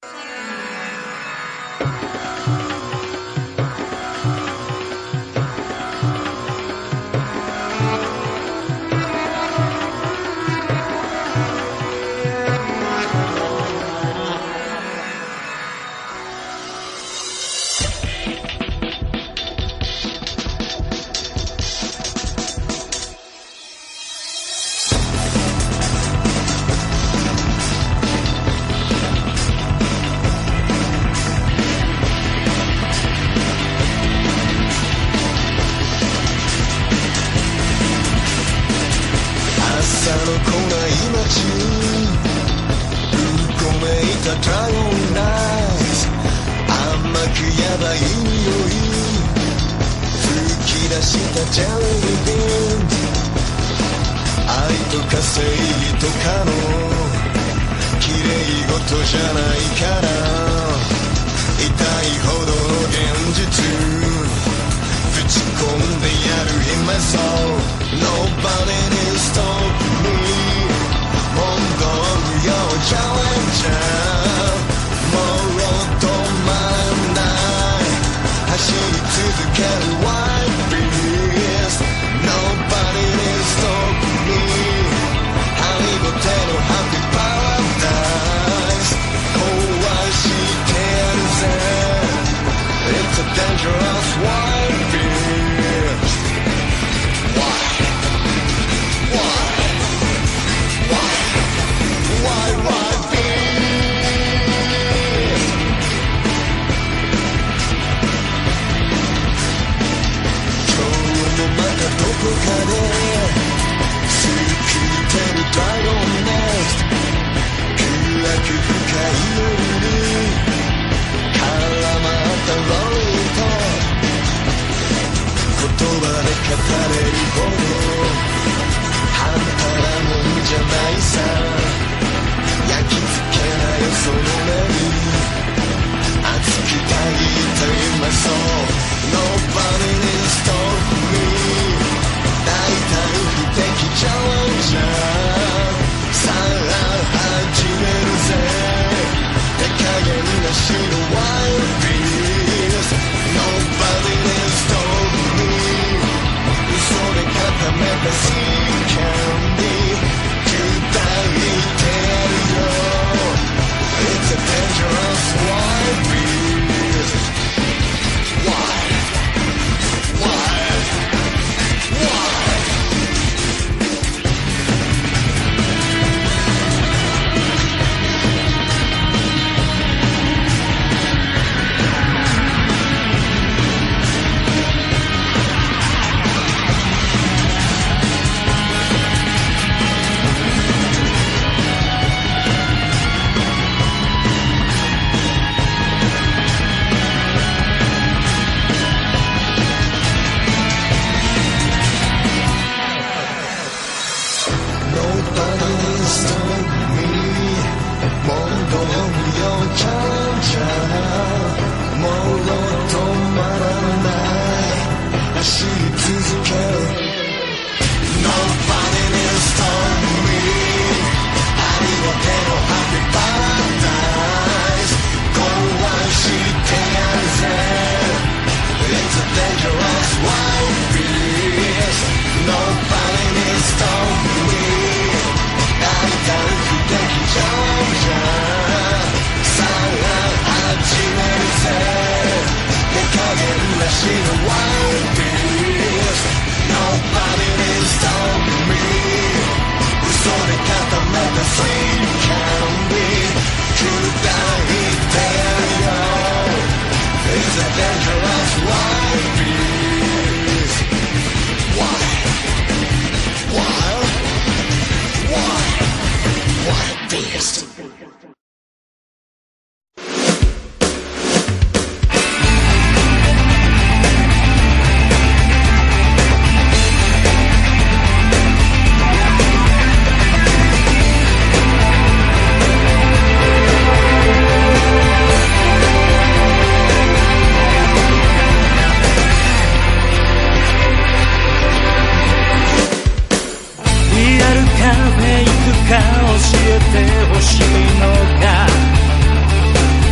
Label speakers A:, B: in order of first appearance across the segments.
A: 教えてほしいのか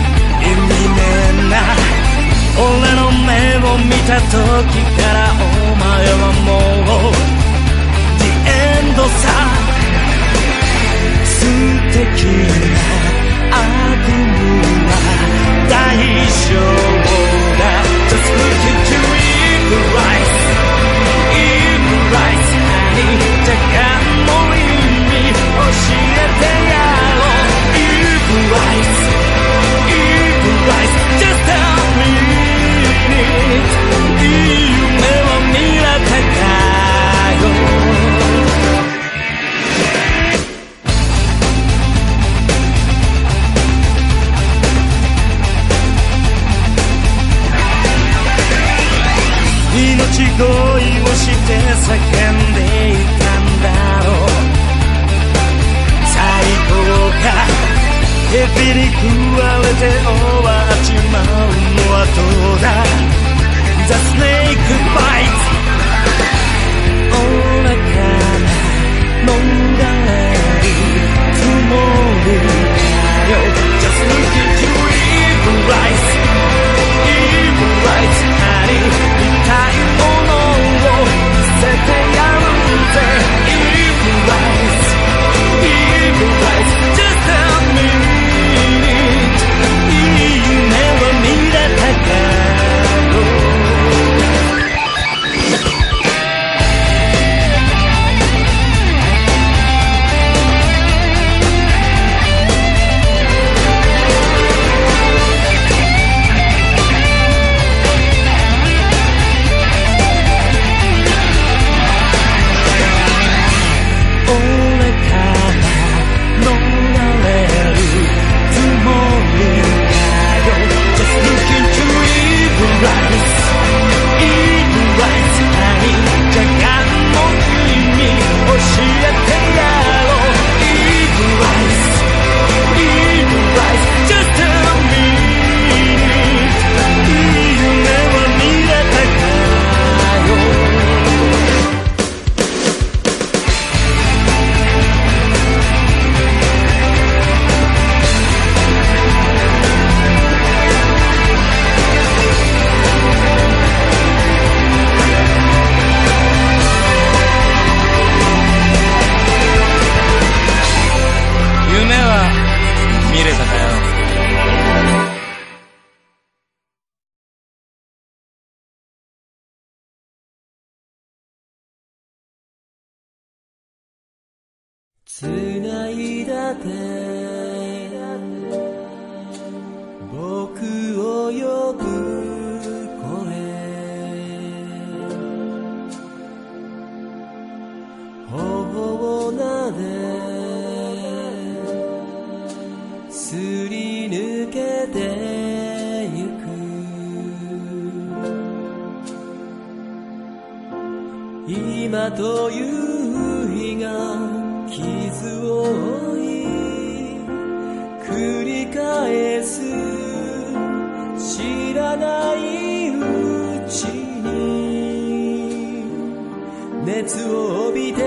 A: 意味ねえな俺の目を見た時からお前はもう The end さ素敵な悪夢は大丈夫だ Just look into evil eyes Evil eyes honey じゃがの意味教えてやろう Evil eyes Evil eyes Just tell me いい夢を見れたかよ命乞いをして叫んでいたんだろう最高か蛇に食われて終わっちまうのはどうだ The snake bites 愚かな逃れるつもりだよ Just look into evil eyes Evil eyes honey 痛いものを見せてやるぜ Evil eyes Evil eyes Just tell me いい夢を見れたかよ繋いだ手僕を呼ぶ声頬を撫ですり抜けてゆく今という日が傷を負い繰り返す知らないうちに熱を帯びて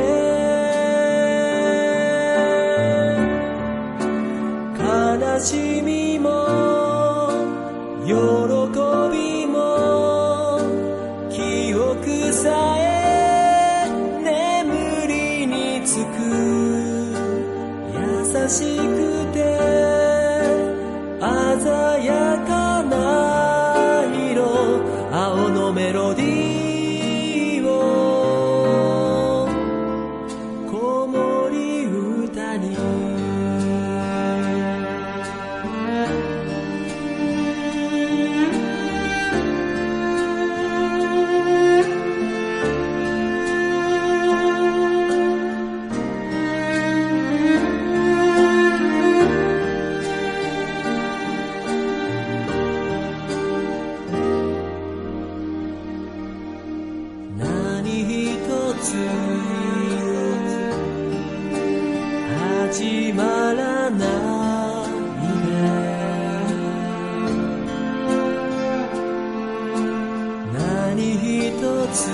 A: 悲しみも喜びも記憶さえ優しくて鮮やかな色青のメロディーを子守歌に始まらないね何一つ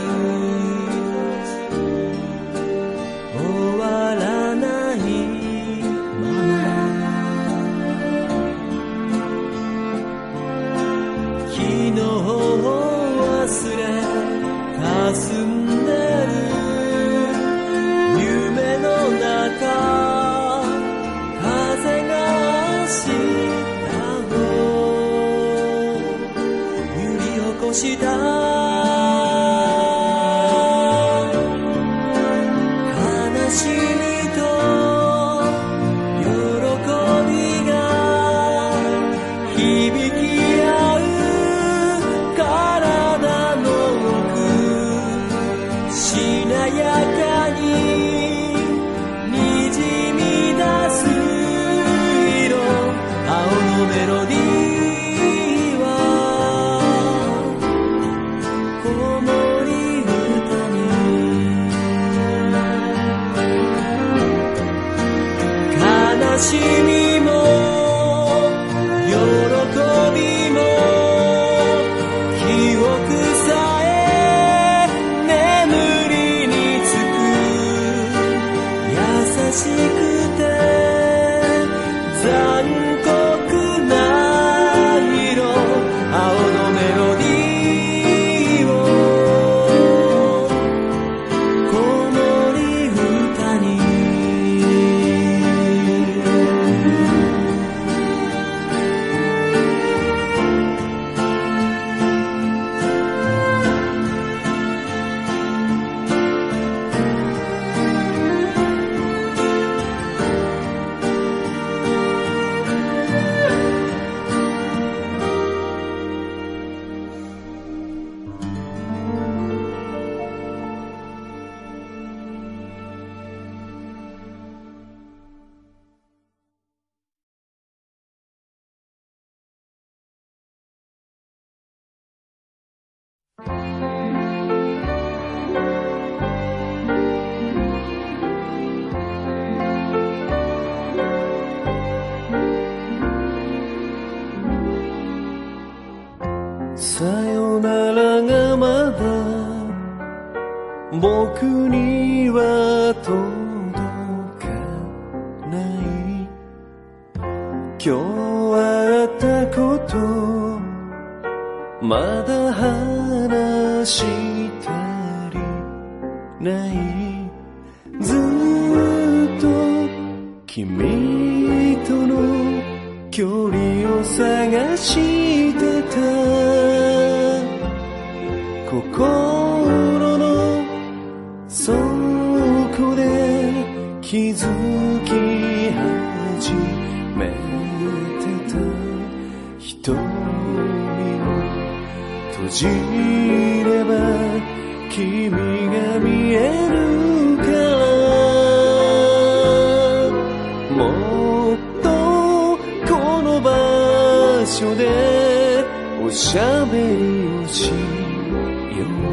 A: 終わらないまましみも喜びも記憶さえ眠りにつく優しくて残酷な色青のメロディーを子守歌にさよならがまだ僕には届かない今日あったことまだ話したりないずっと君との距離を探してた心の底で気づき始めてた瞳を閉じれば君が見えるからもっとこの場所でおしゃべりをしよう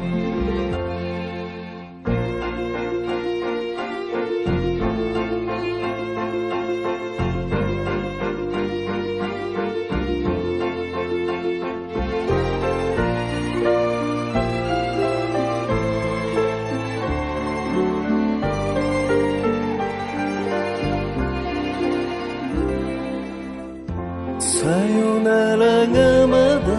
A: さよならがまだ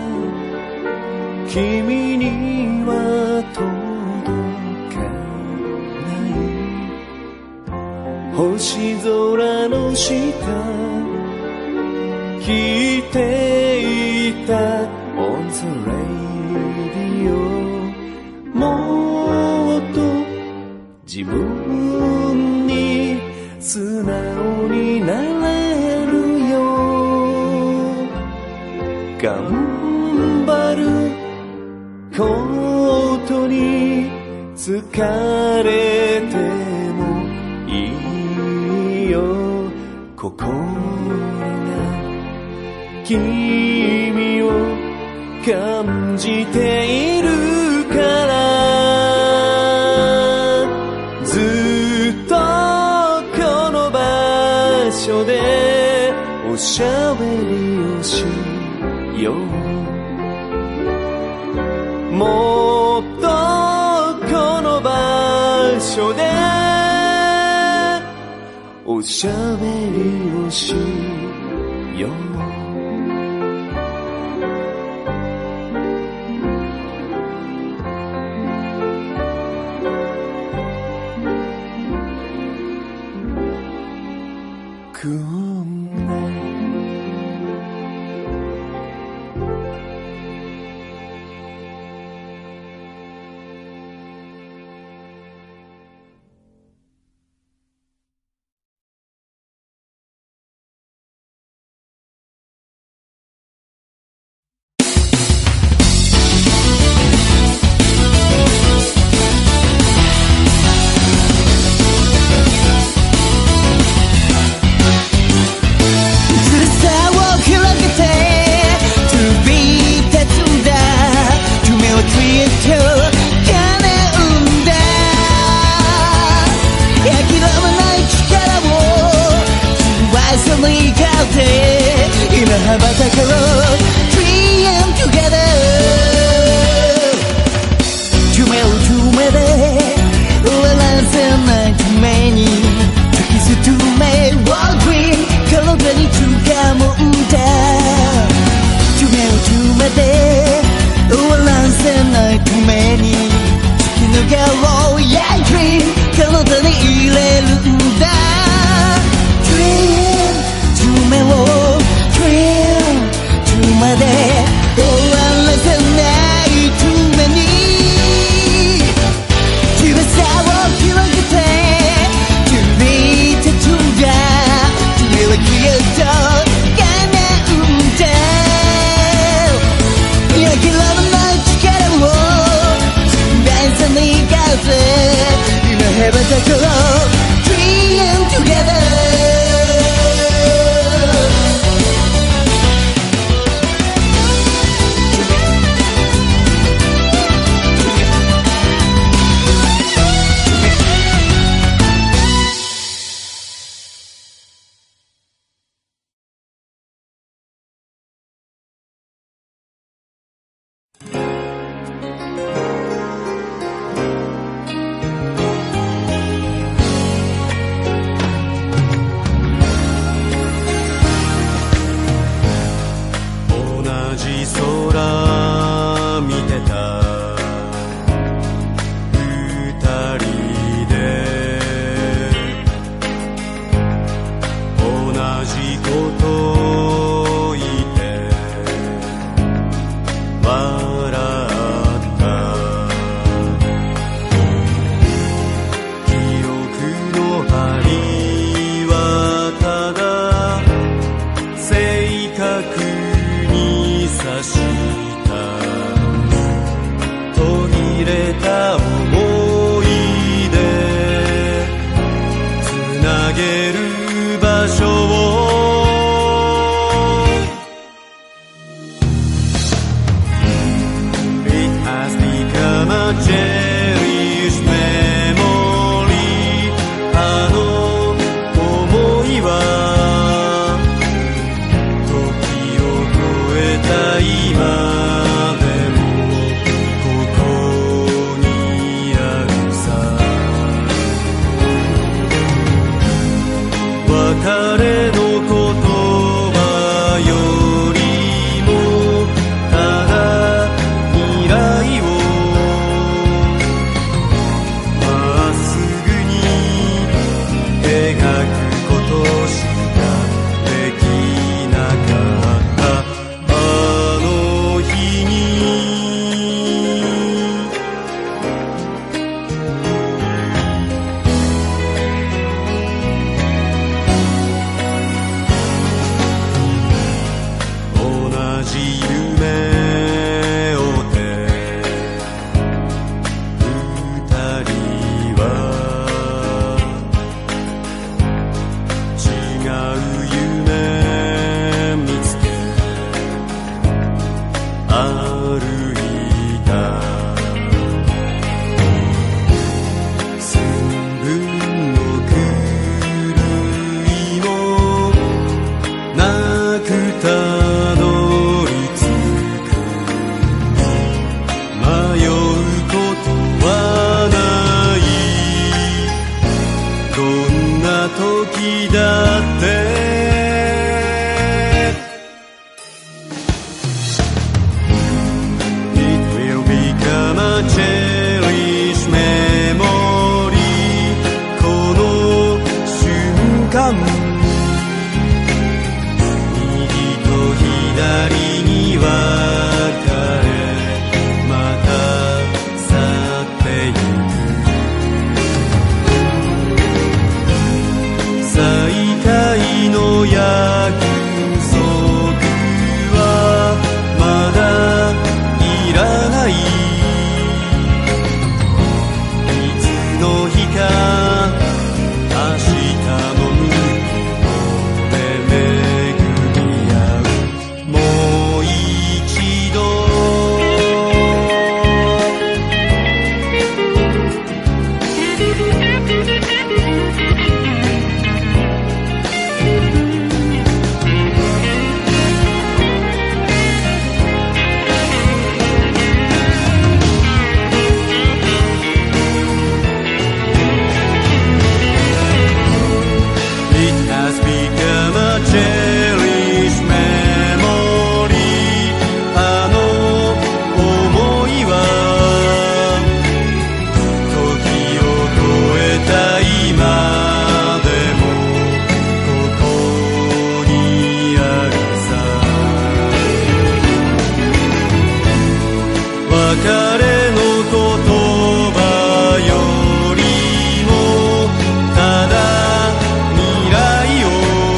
A: 君には届かない星空の下聞いていた On the radio もっと自分に素直になれるよ頑張ることに疲れてもいいよ心が君を感じているからずっとこの場所でおしゃべりをしようもっとこの場所でおしゃべりをしよう別れの言葉よりもただ未来をまっすぐに描くことしかできなかったあの日に同じ夢を追って二人は違う夢見つけ歩いた千分の狂いもなくたどり着く迷うことはないどんな時だってIt will become a cherished memory この瞬間右と左に分かれまた去ってゆく再会の約束はまだいらないいつの日か明日の向こうで巡り合うもう一度It has become a cherished memory あの想いは時を超えた今でもここにあるさ別れの言葉よりもただ未来を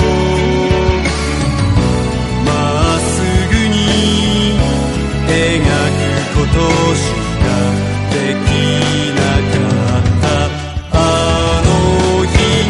A: まっすぐに描くことしかできなかったあの日に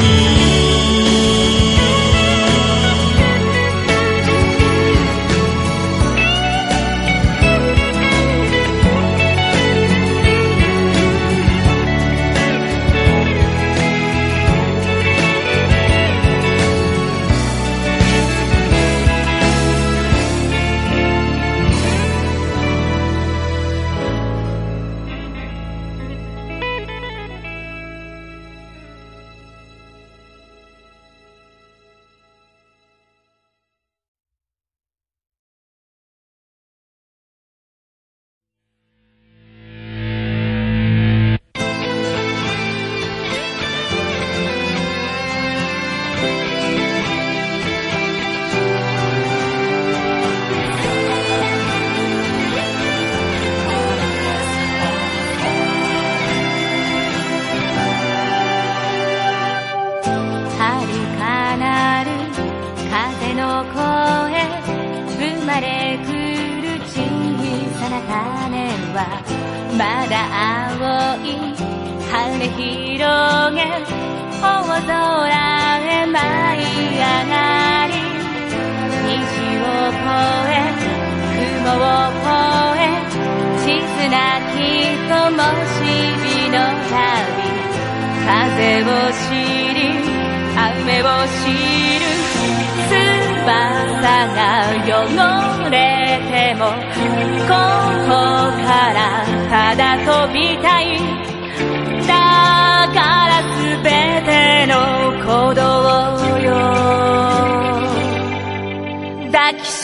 B: 遥かなる風の声生まれくる小さな種はまだ青い羽広げ大空へ舞い上がり虹を越え雲を越え静なき灯火の旅風を知り雨を知る翼が汚れてもここからただ飛びたいだからすべての鼓動よ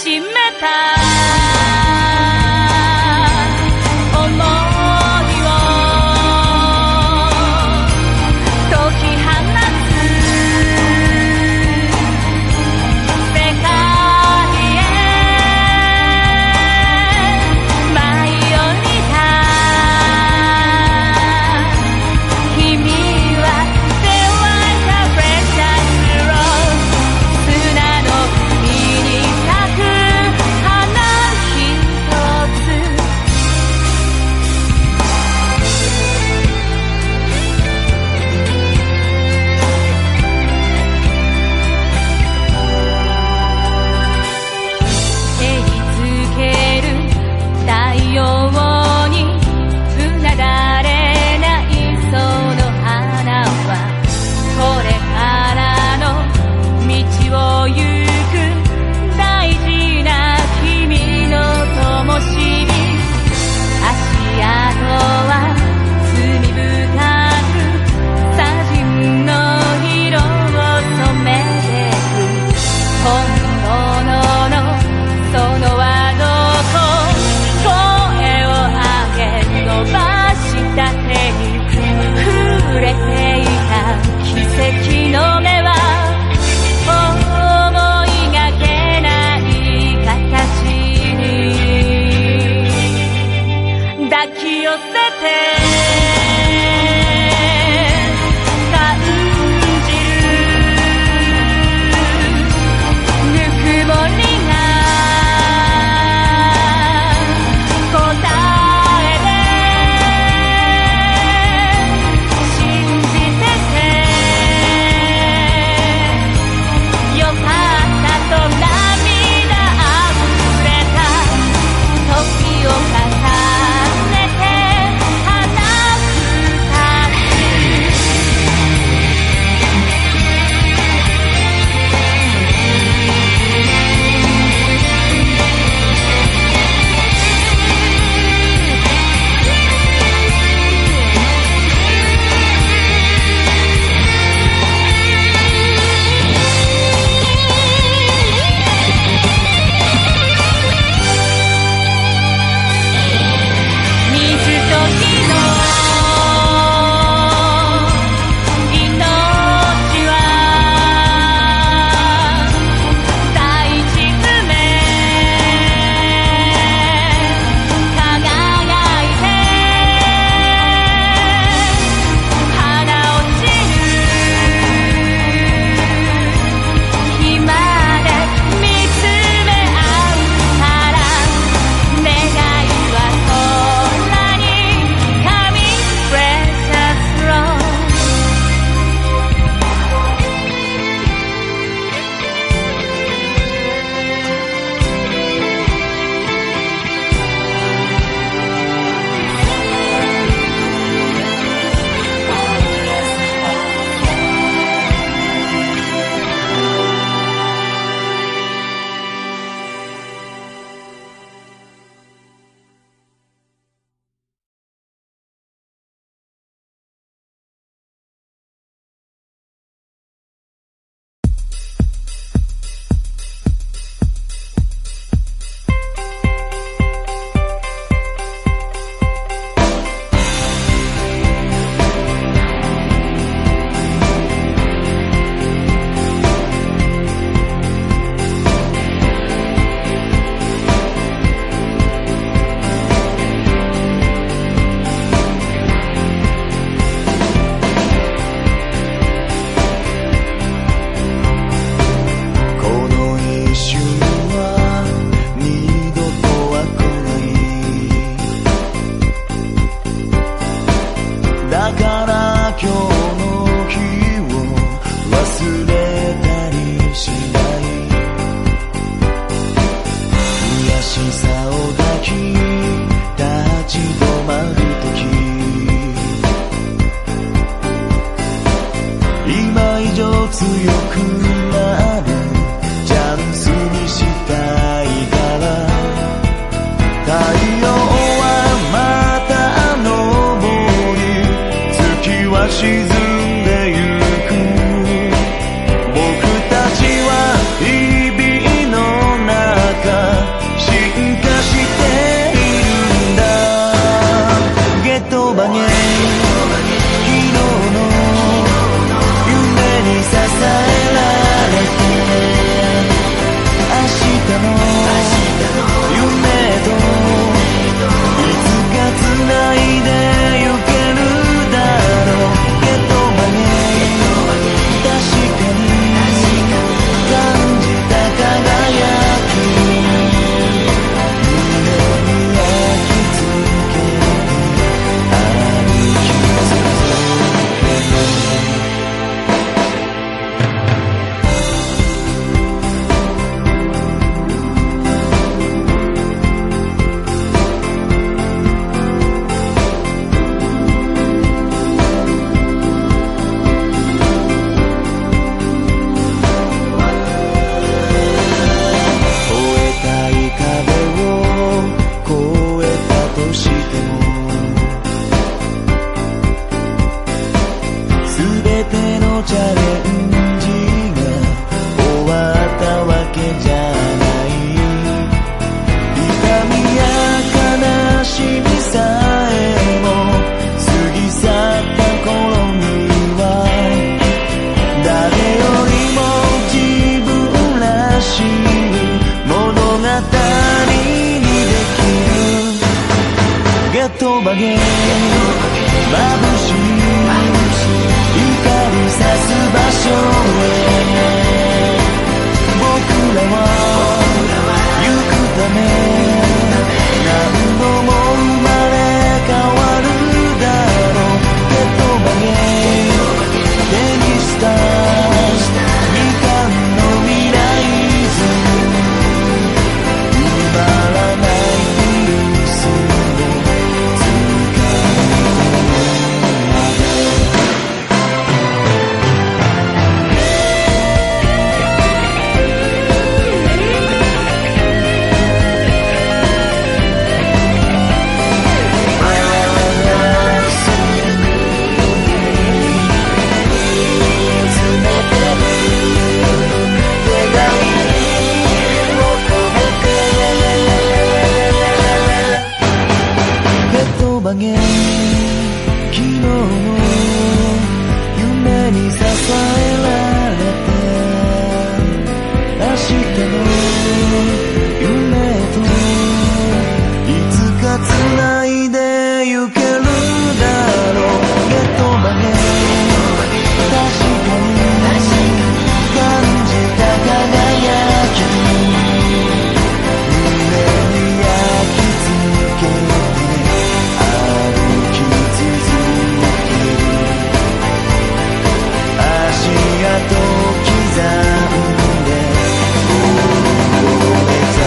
B: しめた想いを解き放つ世界へ舞い降りた君は手を開いたプレッシャースロー砂の海に咲く花一つ照りつける太陽にうなだれないその花はこれからの道を行く大事な君の灯火足跡は罪深く砂塵の色を染めてく本物のそのはどこ声を上げ伸ばした手に触れていた奇跡の目は思いがけない形に抱き寄せて感じるぬくもりが答えで信じててよかったと涙あふれた時を重ねて話すたび水と火の命は大地図め輝いて花落ちる日まで見つめ合うから願いは空に神プレシャスローこの一瞬は二度とは来ないだから今日の日を忘れたりしない悔しさを抱き立ち止まる時今以上強くなるチャンスにしたいから太陽はまた昇り月は沈んでゆく僕たちは日々の中
A: 曲げ眩しい光さす場所へ僕らは行くため何度も生まれ変わるだろう手と曲げ手にしたみかんの未来図埋まらないピースを昨日の夢に支えられて明日の夢といつか繋いでゆけるだろう目と曲げ確かに感じた輝き胸に焼き付けと刻んでゴールを目指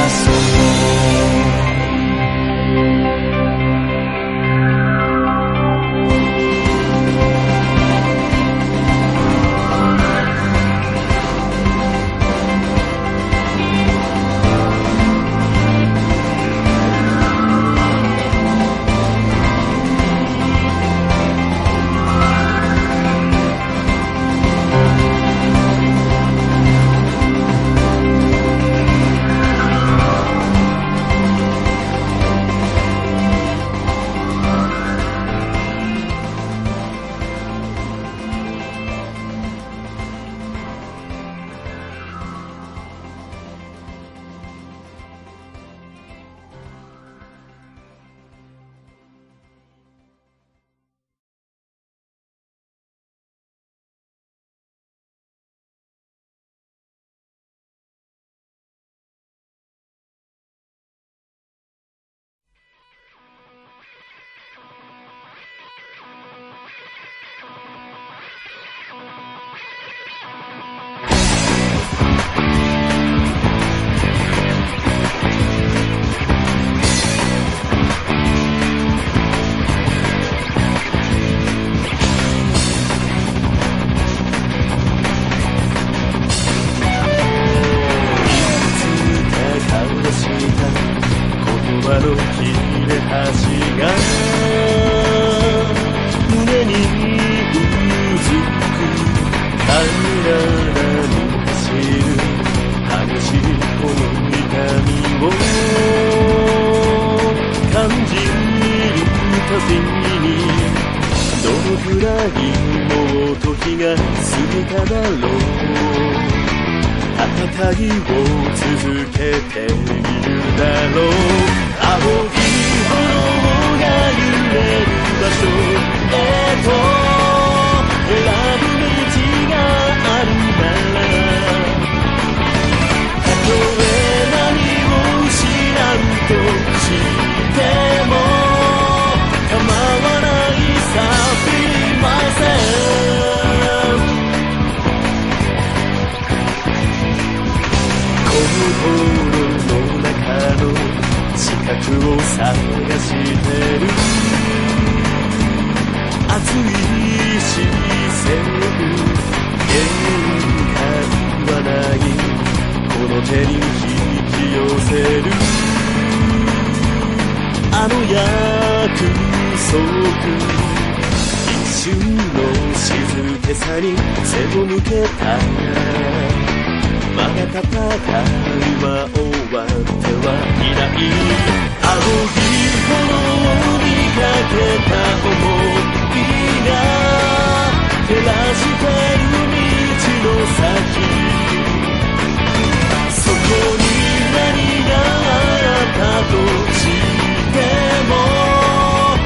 A: そこに何があったとしても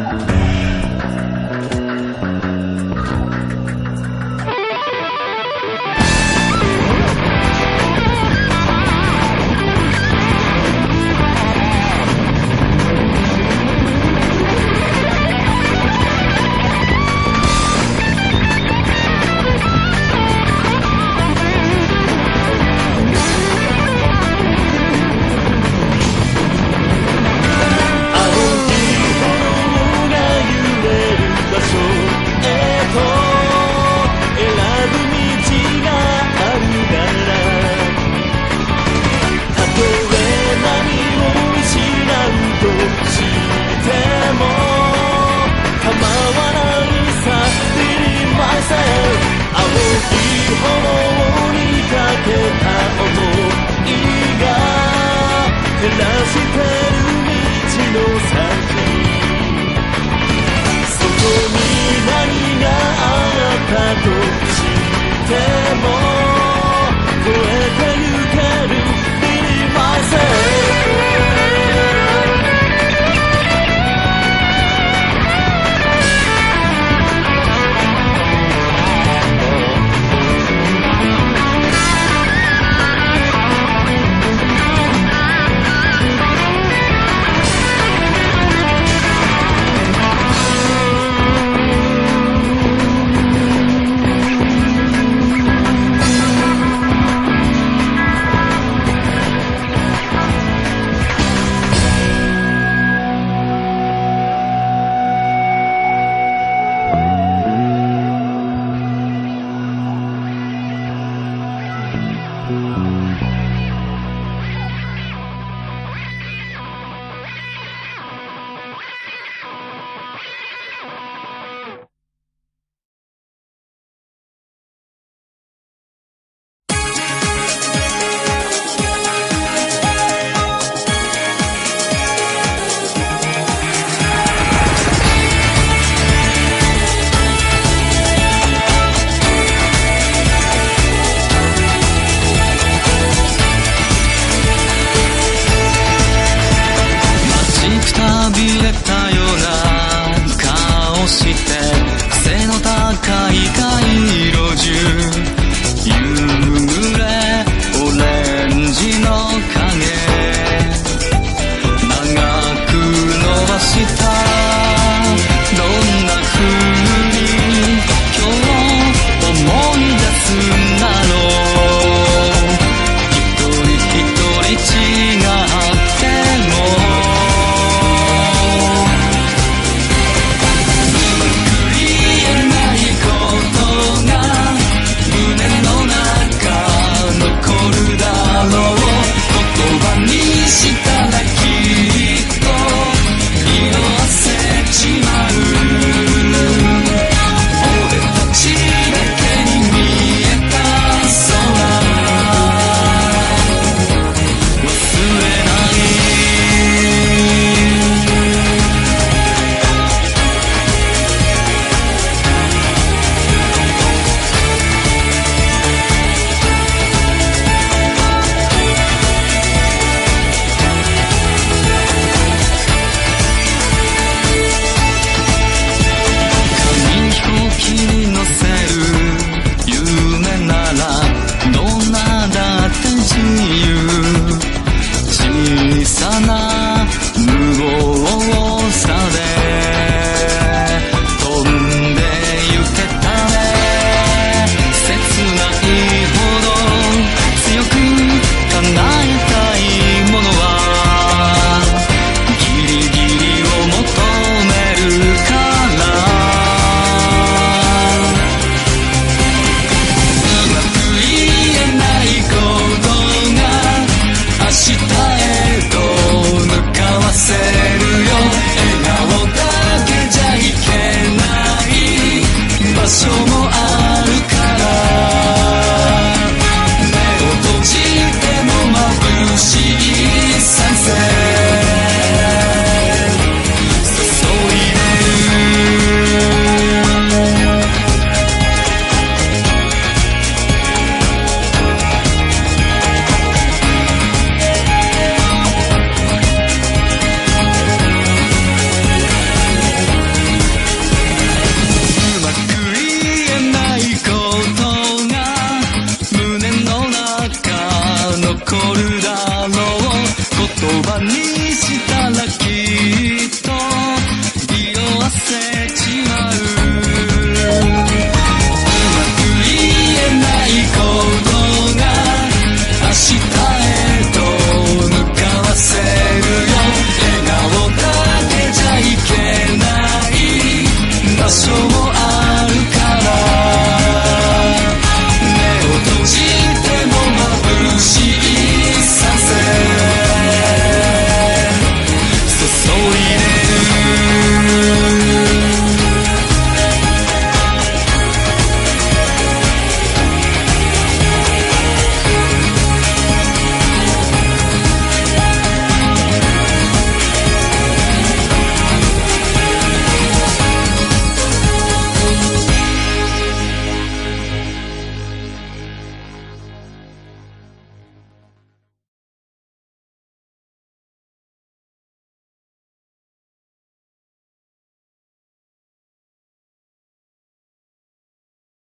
A: 「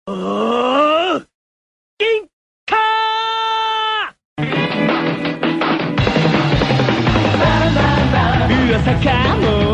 A: おー銀貨噂かも